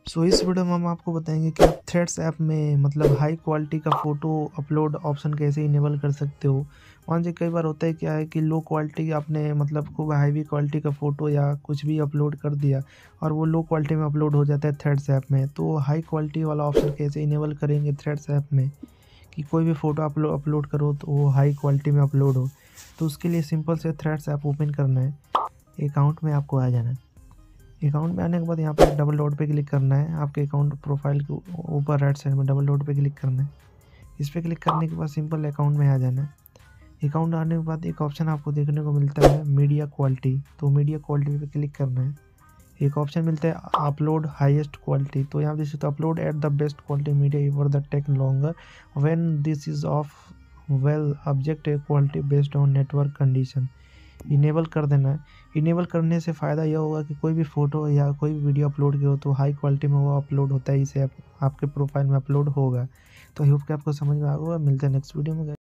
इस वीडियो में हम आपको बताएंगे कि आप थ्रेड्स ऐप में मतलब हाई क्वालिटी का फ़ोटो अपलोड ऑप्शन कैसे इनेबल कर सकते हो। मान लीजिए कई बार होता है क्या है कि लो क्वालिटी आपने मतलब खूब हाई क्वालिटी का फ़ोटो या कुछ भी अपलोड कर दिया और वो लो क्वालिटी में अपलोड हो जाता है थ्रेड्स ऐप में। तो हाई क्वालिटी वाला ऑप्शन कैसे इनेबल करेंगे थ्रेड्स ऐप में कि कोई भी फ़ोटो अपलोड करो तो वो हाई क्वालिटी में अपलोड हो। तो उसके लिए सिंपल से थ्रेड्स ऐप ओपन करना है। अकाउंट में आपको आ जाना है। अकाउंट में आने के बाद यहाँ पे डबल डॉट पे क्लिक करना है। आपके अकाउंट प्रोफाइल के ऊपर राइट साइड में डबल डॉट पे क्लिक करना है। इस पर क्लिक करने के बाद सिंपल अकाउंट में आ जाना है। अकाउंट आने के बाद एक ऑप्शन आपको देखने को मिलता है मीडिया क्वालिटी। तो मीडिया क्वालिटी पे क्लिक करना है। एक ऑप्शन मिलता है अपलोड हाईएस्ट क्वालिटी। तो यहाँ देख सकते हो upload at the best quality media for the take longer when this is off well object quality based on network condition. Enable कर देना है। इनेबल करने से फ़ायदा यह होगा कि कोई भी फ़ोटो या कोई भी वीडियो अपलोड किया हो तो हाई क्वालिटी में वो अपलोड होता है, इसे आपके प्रोफाइल में अपलोड होगा। तो आई होप कि आपको समझ में आ गया होगा। मिलते हैं नेक्स्ट वीडियो में।